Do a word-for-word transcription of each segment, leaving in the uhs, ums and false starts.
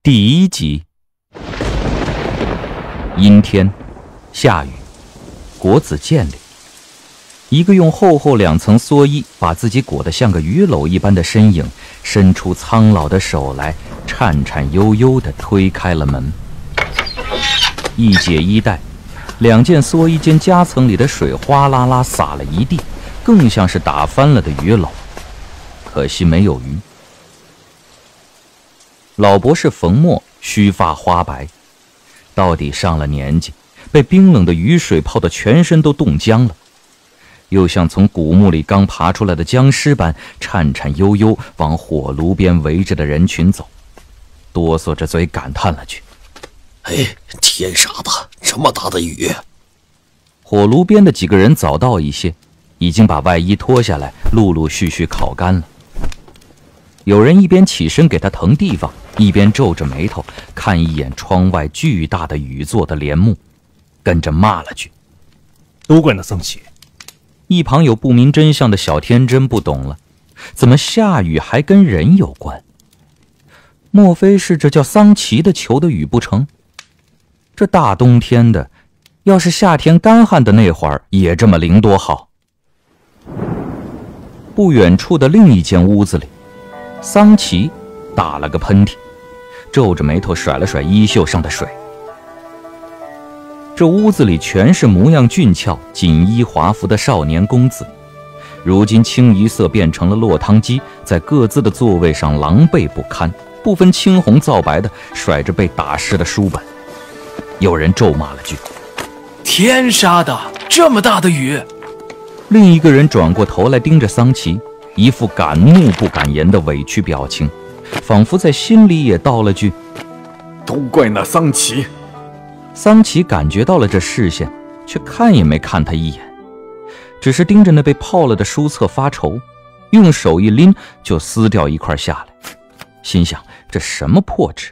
第一集。阴天，下雨，国子监里，一个用厚厚两层蓑衣把自己裹得像个鱼篓一般的身影，伸出苍老的手来，颤颤悠悠地推开了门。一解衣带，两件蓑衣间夹层里的水哗啦啦洒了一地，更像是打翻了的鱼篓，可惜没有鱼。老博士冯默须发花白，到底上了年纪，被冰冷的雨水泡得全身都冻僵了，又像从古墓里刚爬出来的僵尸般颤颤悠悠往火炉边围着的人群走，哆嗦着嘴感叹了句： 哎，天杀的，这么大的雨！ 火炉边的几个人早到一些，已经把外衣脱下来，陆陆续续烤干了。有人一边起身给他腾地方，一边皱着眉头看一眼窗外巨大的雨做的帘幕，跟着骂了句： 都怪那桑奇。 一旁有不明真相的小天真不懂了，怎么下雨还跟人有关？莫非是这叫桑奇的求的雨不成？这大冬天的，要是夏天干旱的那会儿也这么淋多好。不远处的另一间屋子里，桑奇打了个喷嚏，皱着眉头甩了甩衣袖上的水。这屋子里全是模样俊俏、锦衣华服的少年公子，如今清一色变成了落汤鸡，在各自的座位上狼狈不堪，不分青红皂白的甩着被打湿的书本。有人咒骂了句： 天杀的，这么大的雨！ 另一个人转过头来盯着桑奇，一副敢怒不敢言的委屈表情，仿佛在心里也道了句： 都怪那桑奇。 桑奇感觉到了这视线，却看也没看他一眼，只是盯着那被泡了的书册发愁，用手一拎就撕掉一块下来，心想这什么破纸。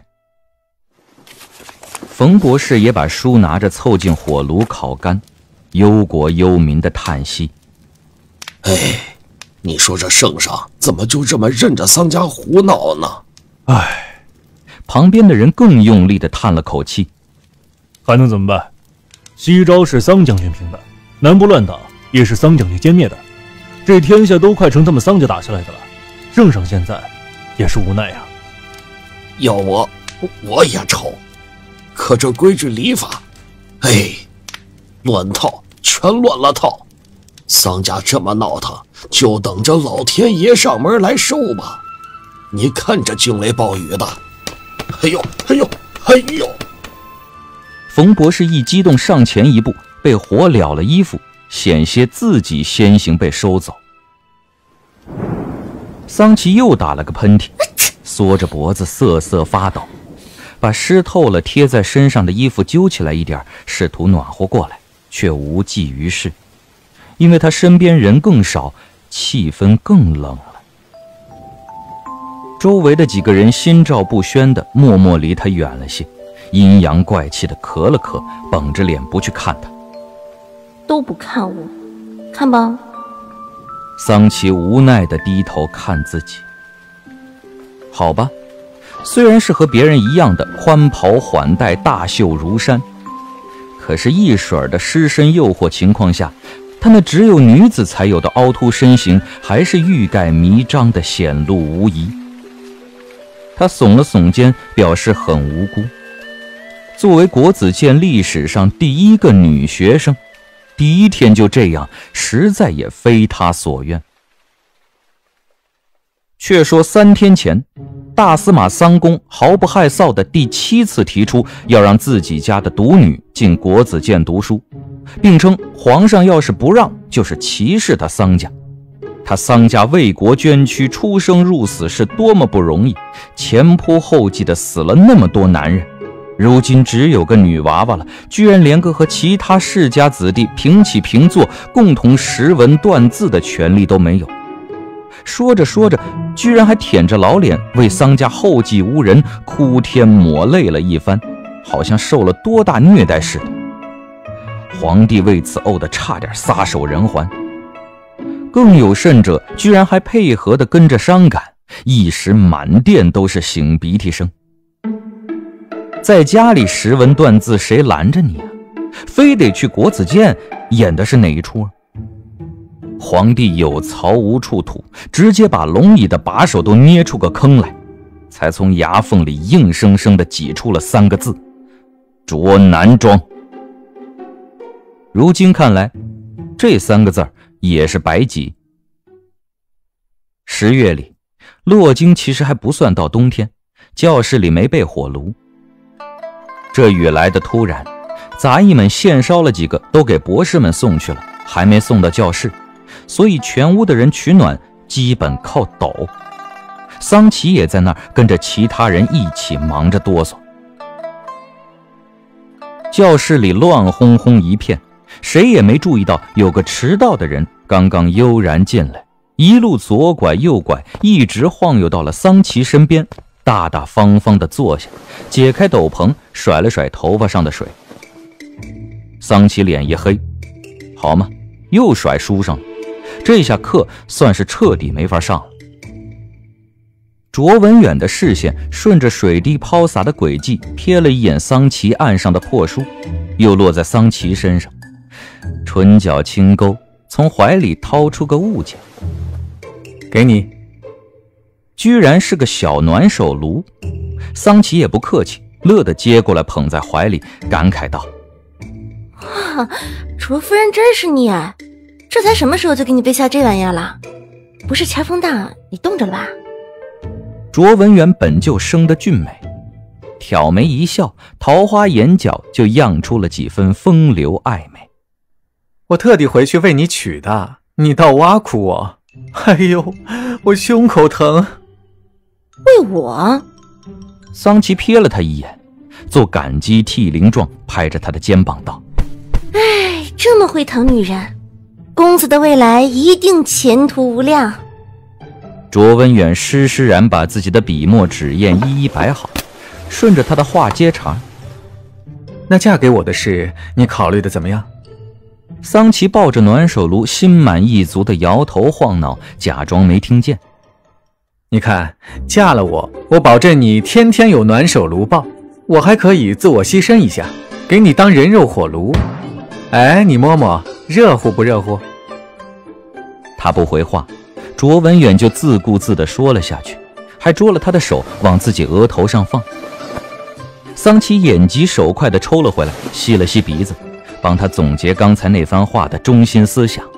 冯博士也把书拿着凑近火炉烤干，忧国忧民的叹息： 哎，你说这圣上怎么就这么任着桑家胡闹呢？ 唉， 旁边的人更用力地叹了口气： 还能怎么办？西招是桑将军平的，南部乱党也是桑将军歼灭的，这天下都快成他们桑家打下来的了，圣上现在也是无奈啊。 要我我也愁，可这规矩礼法，哎，乱套，全乱了套。桑家这么闹腾，就等着老天爷上门来收吧。你看这惊雷暴雨的，哎呦哎呦哎呦！ 冯博士一激动上前一步，被火燎了衣服，险些自己先行被收走。桑奇又打了个喷嚏，缩着脖子瑟瑟发抖，把湿透了贴在身上的衣服揪起来一点，试图暖和过来，却无济于事，因为他身边人更少，气氛更冷了。周围的几个人心照不宣的默默离他远了些，阴阳怪气的咳了咳，绷着脸不去看他。 都不看我，看吧。 桑奇无奈地低头看自己。好吧，虽然是和别人一样的宽袍缓带、大袖如山，可是一水的湿身诱惑情况下，他那只有女子才有的凹凸身形还是欲盖弥彰的显露无遗。他耸了耸肩，表示很无辜。作为国子监历史上第一个女学生，第一天就这样，实在也非他所愿。却说三天前，大司马桑公毫不害臊的第七次提出要让自己家的独女进国子监读书，并称皇上要是不让，就是歧视他桑家。他桑家为国捐躯，出生入死是多么不容易，前仆后继的死了那么多男人，如今只有个女娃娃了，居然连个和其他世家子弟平起平坐，共同识文断字的权利都没有。说着说着，居然还舔着老脸为桑家后继无人哭天抹泪了一番，好像受了多大虐待似的。皇帝为此怄得差点撒手人寰，更有甚者，居然还配合地跟着伤感，一时满殿都是擤鼻涕声。 在家里识文断字，谁拦着你啊？非得去国子监，演的是哪一出啊？皇帝有槽无处吐，直接把龙椅的把手都捏出个坑来，才从牙缝里硬生生地挤出了三个字：着男装。如今看来，这三个字也是白挤。十月里，洛京其实还不算到冬天，教室里没备火炉。这雨来得突然，杂役们现烧了几个，都给博士们送去了，还没送到教室，所以全屋的人取暖基本靠抖。桑奇也在那儿跟着其他人一起忙着哆嗦。教室里乱哄哄一片，谁也没注意到有个迟到的人刚刚悠然进来，一路左拐右拐，一直晃悠到了桑奇身边，大大方方地坐下，解开斗篷，甩了甩头发上的水。桑奇脸一黑，好嘛，又甩书上了，这下课算是彻底没法上了。卓文远的视线顺着水滴抛洒的轨迹瞥了一眼桑奇岸上的破书，又落在桑奇身上，唇角轻勾，从怀里掏出个物件， 给你。 居然是个小暖手炉。桑奇也不客气，乐得接过来捧在怀里，感慨道： 哇，卓夫人真是你啊，这才什么时候就给你备下这玩意儿了？不是前风大你冻着了吧？ 卓文远本就生得俊美，挑眉一笑，桃花眼角就漾出了几分风流暧昧。 我特地回去为你取的，你倒挖苦我。哎呦，我胸口疼。 为我？ 桑奇瞥了他一眼，做感激涕零状，拍着他的肩膀道： 哎，这么会疼女人，公子的未来一定前途无量。 卓文远施施然把自己的笔墨纸砚一一摆好，顺着他的话接茬： 那嫁给我的事你考虑的怎么样？ 桑奇抱着暖手炉，心满意足地摇头晃脑，假装没听见。 你看，嫁了我，我保证你天天有暖手炉抱，我还可以自我牺牲一下，给你当人肉火炉。哎，你摸摸，热乎不热乎？ 他不回话，卓文远就自顾自地说了下去，还捉了他的手往自己额头上放。桑奇眼疾手快地抽了回来，吸了吸鼻子，帮他总结刚才那番话的中心思想。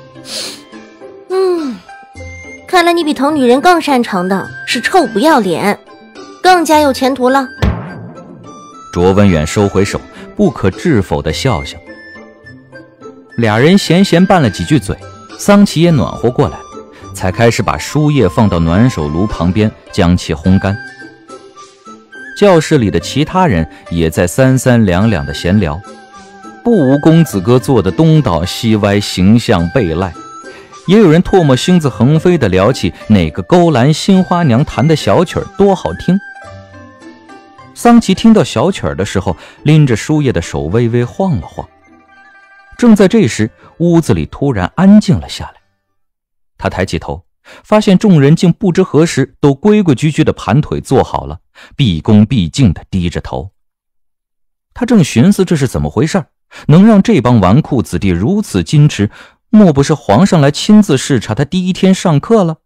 嗯，看来你比疼女人更擅长的是臭不要脸，更加有前途了。 卓文远收回手，不可置否地笑笑。俩人闲闲拌了几句嘴，桑奇也暖和过来，才开始把书页放到暖手炉旁边，将其烘干。教室里的其他人也在三三两两的闲聊，不无公子哥做的东倒西歪，形象倍赖，也有人唾沫星子横飞地聊起哪个勾栏新花娘弹的小曲儿多好听。桑奇听到小曲儿的时候，拎着书页的手微微晃了晃。正在这时，屋子里突然安静了下来。他抬起头，发现众人竟不知何时都规规矩矩地盘腿坐好了，毕恭毕敬地低着头。他正寻思这是怎么回事，能让这帮纨绔子弟如此矜持，莫不是皇上来亲自视察他第一天上课了？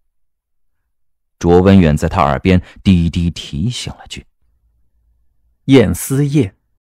卓文远在他耳边低低提醒了句： 燕思夜。